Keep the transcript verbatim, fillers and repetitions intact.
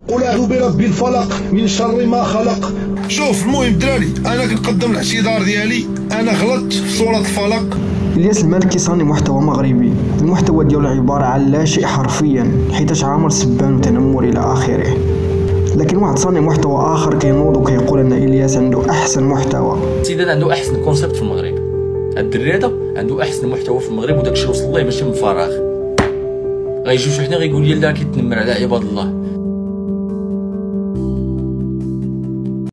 قل اعوذ برب الفلق من شر ما خلق. شوف المهم الدراري، انا كنقدم الاعتذار ديالي، انا غلطت في سوره الفلق. الياس المالك كيصاني محتوى مغربي، المحتوى ديالو عباره عن لا شيء حرفيا حيتاش عامر سبان وتنمر الى اخره. لكن واحد صاني محتوى اخر كينوض وكيقول ان الياس عنده احسن محتوى. السيد عنده احسن كونسيبت في المغرب، هاد الدري هذا عنده احسن محتوى في المغرب، وداكشي وصل ليه ماشي من فراغ. غيجيو شي حنا غيقول لي لا كيتنمر على عباد الله.